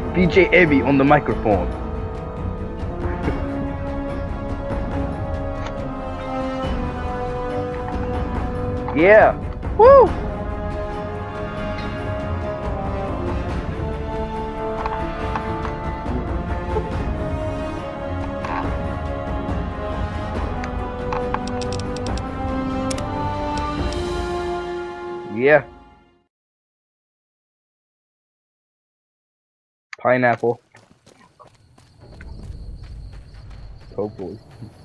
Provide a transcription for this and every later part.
DJ Evie on the microphone. Yeah. Woo! Yeah. Pineapple. Hopefully.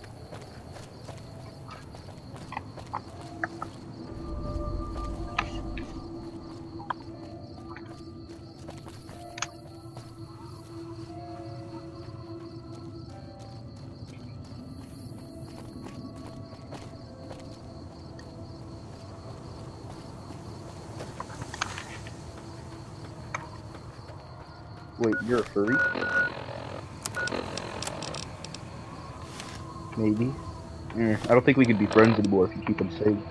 Wait, you're a furry? Maybe. I don't think we can be friends anymore if you keep on saying.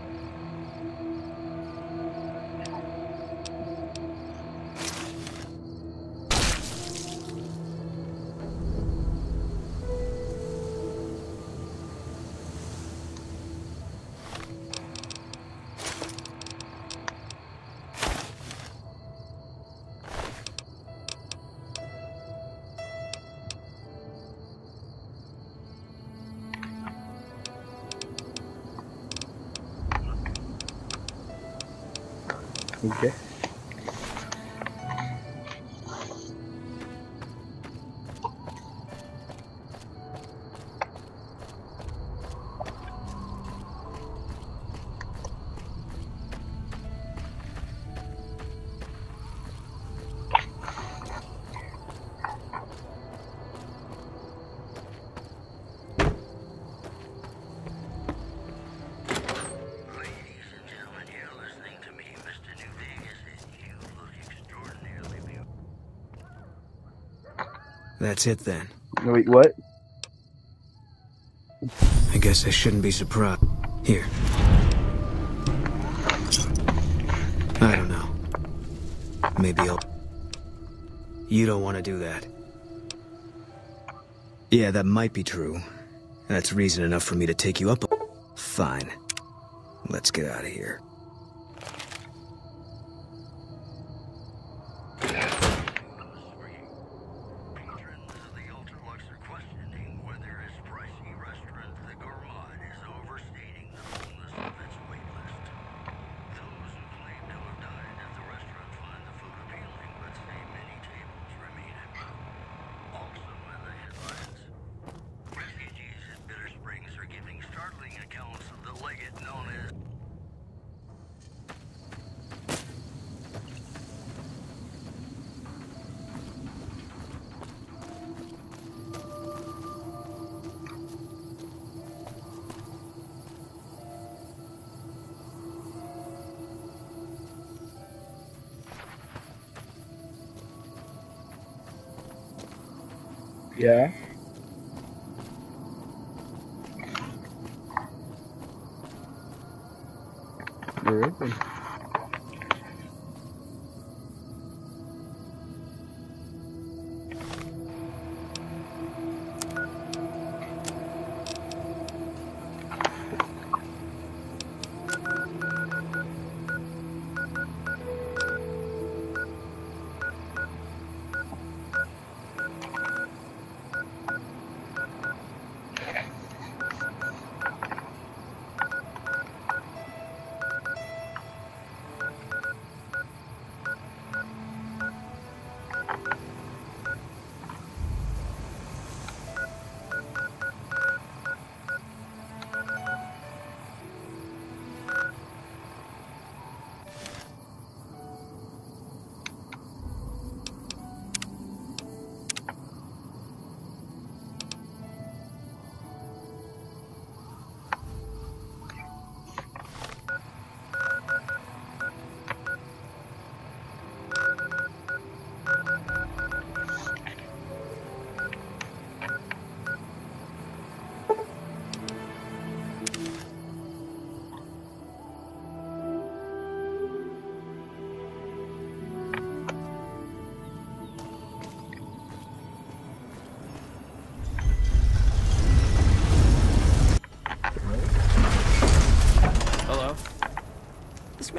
Okay. That's it then. No, wait, what? I guess I shouldn't be surprised. Here. I don't know. Maybe I'll... You don't want to do that. Yeah, that might be true. That's reason enough for me to take you up. Fine. Let's get out of here. Yeah. You're open.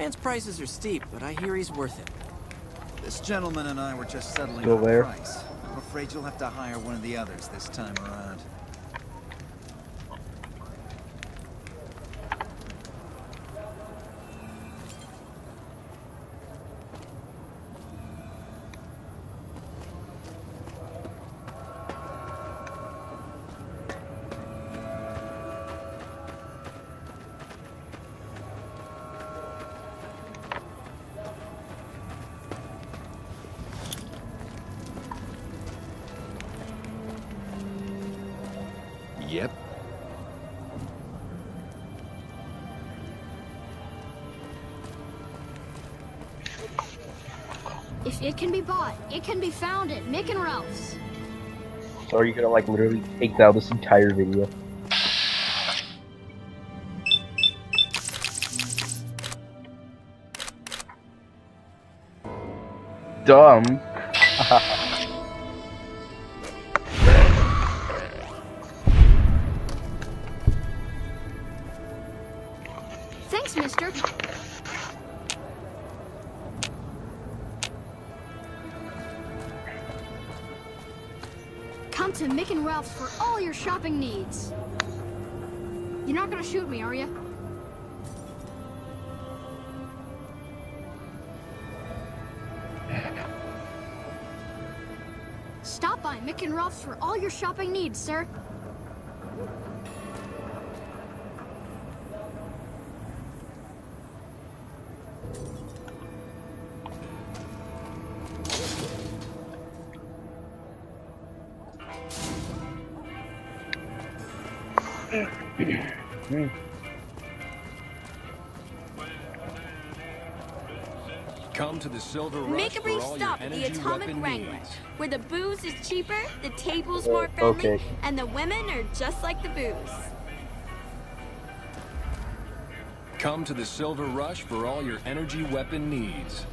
man's prices are steep, but I hear he's worth it. This gentleman and I were just settling Still on a there? price. I'm afraid you'll have to hire one of the others this time around. Yep. If it can be bought, it can be found at Mick and Ralph's. So are you gonna like literally take down this entire video? Dumb. Thanks, mister. Come to Mick and Ralph's for all your shopping needs. You're not gonna shoot me, are you? Stop by Mick and Ralph's for all your shopping needs, sir. Come to the Silver Rush Make a brief for all stop your at the energy Atomic weapon Wrangler, needs. where the booze is cheaper, the table's more friendly, okay. and the women are just like the booze. Come to the Silver Rush for all your energy weapon needs.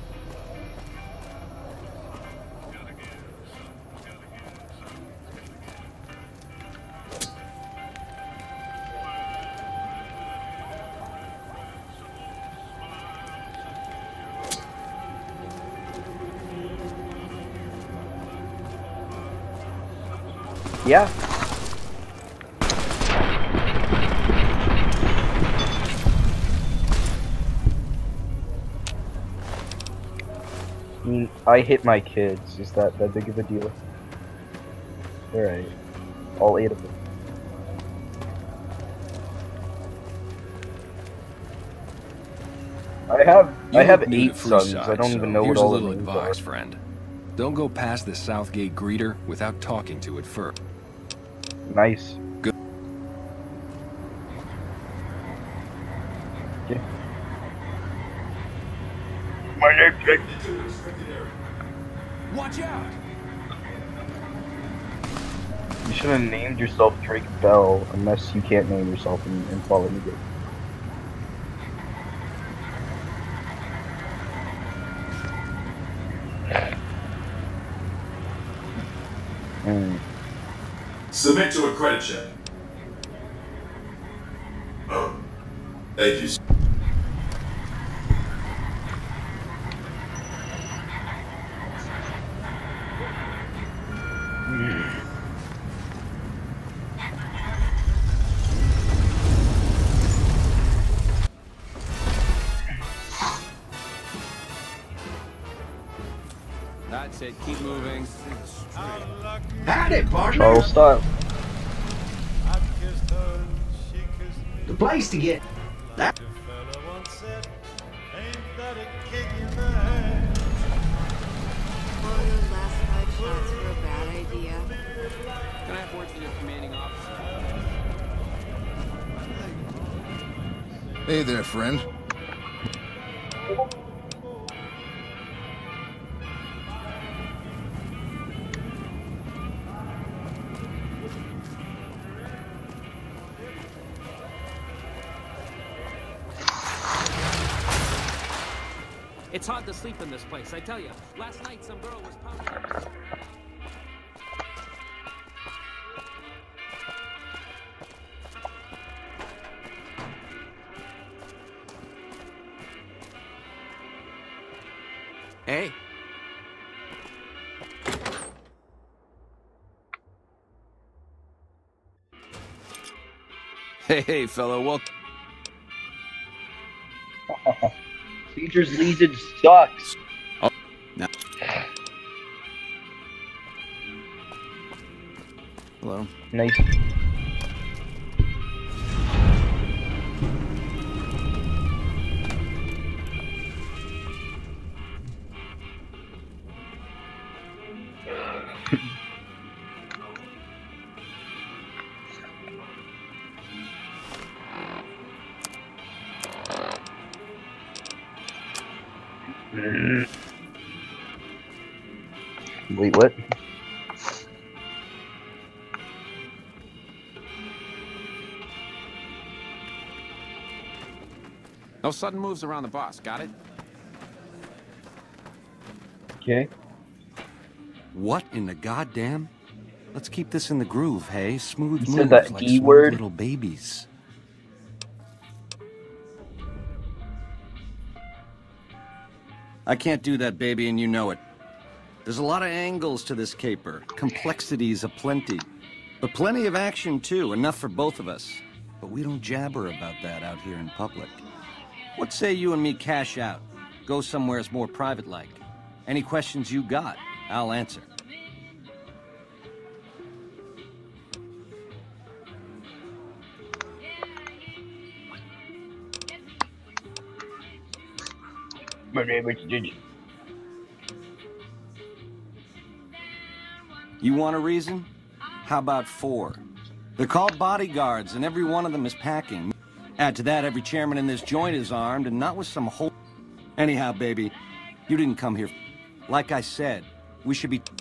Yeah. I mean, I hit my kids. Is that big of a deal? Alright. All 8 of them. I have new to 8 sons. Freeside, I don't so even know what here's all a the little names advice, are. friend. Don't go past the Southgate greeter without talking to it first. Nice. Good. Okay. My name's Jake. Watch out! You should have named yourself Drake Bell, unless you can't name yourself and follow me. Submit to a credit check. Oh, thank you. That's it, keep moving. Howdy, partner. Charles style. The place to get that. Well, your last 5 shots were a bad idea. Can I have word to your commanding officer? Hey there, friend. It's hard to sleep in this place, I tell you. Last night, some girl was pounding. Hey, fellow, welcome. Caesar's Legion sucks. Oh, no. Hello. Nice. Wait, what? No sudden moves around the boss, got it? Okay. What in the goddamn? Let's keep this in the groove, hey? Smooth You moves said that like D smooth word? little babies. I can't do that, baby, and you know it. There's a lot of angles to this caper, complexities aplenty. But plenty of action, too, enough for both of us. But we don't jabber about that out here in public. What say you and me cash out? Go somewheres more private-like. Any questions you got, I'll answer. My name is Gigi. You want a reason? How about 4? They're called bodyguards, and every one of them is packing. Add to that, every chairman in this joint is armed, and not with some whole... Anyhow, baby, you didn't come here... Like I said, we should be...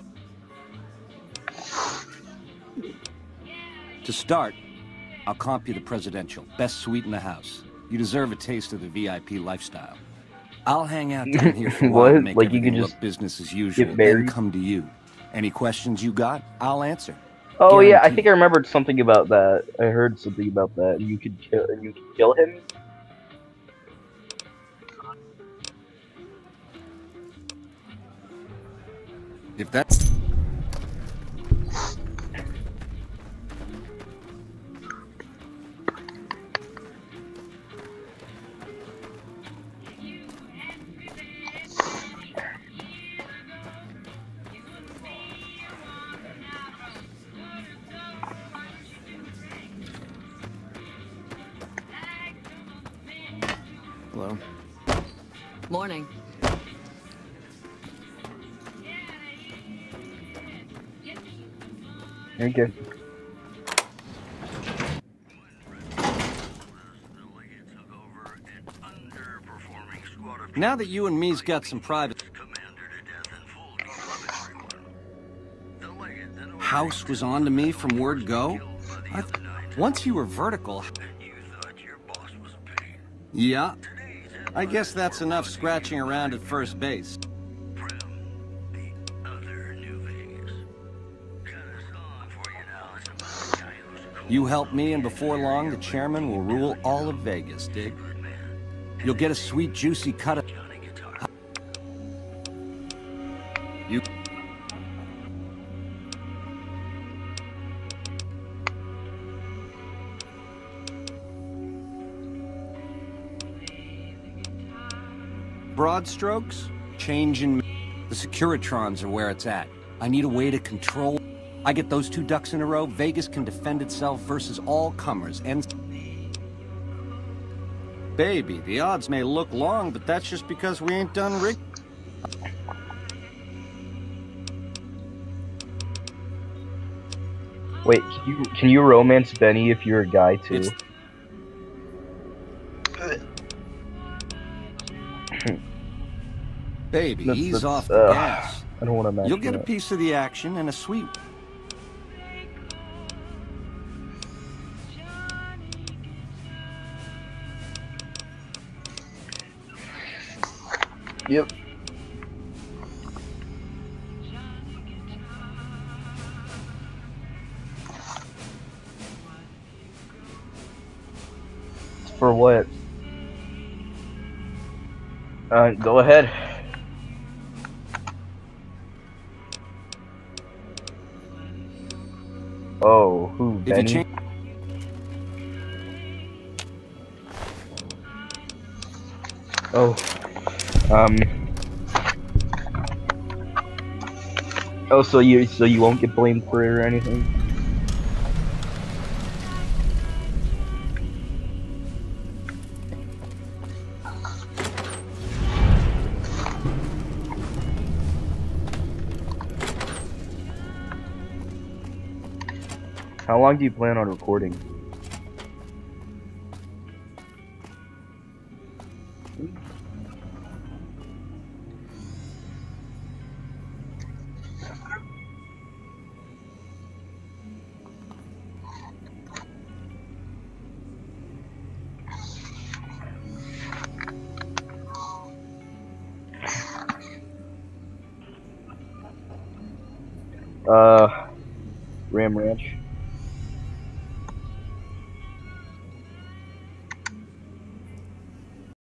To start, I'll comp you the presidential. Best suite in the house. You deserve a taste of the VIP lifestyle. I'll hang out down here for a while and make Like you everything could just look business as usual, get then married? come to you. Any questions you got, I'll answer. Oh yeah, I Guaranteed. think I remembered something about that. I heard something about that. You could kill him. If that's... Hello. Morning. Thank you. Now that you and me's got some private... House was on to me from word go? Once you were vertical... Yeah. I guess that's enough scratching around at first base. You help me, and before long, the chairman will rule all of Vegas, dig? You'll get a sweet, juicy cut of... You... Broad strokes, change in... The Securitrons are where it's at. I need a way to control... I get those 2 ducks in a row, Vegas can defend itself versus all comers, and... Baby, the odds may look long, but that's just because we ain't done rig... Wait, can you romance Benny if you're a guy too? Baby, ease off the gas. I don't want to match. You'll get a that. piece of the action and a sweet... Yep. For what? Go ahead. Oh, who, Benny? Oh. Oh, so you won't get blamed for it or anything? How long do you plan on recording? Ram Ranch.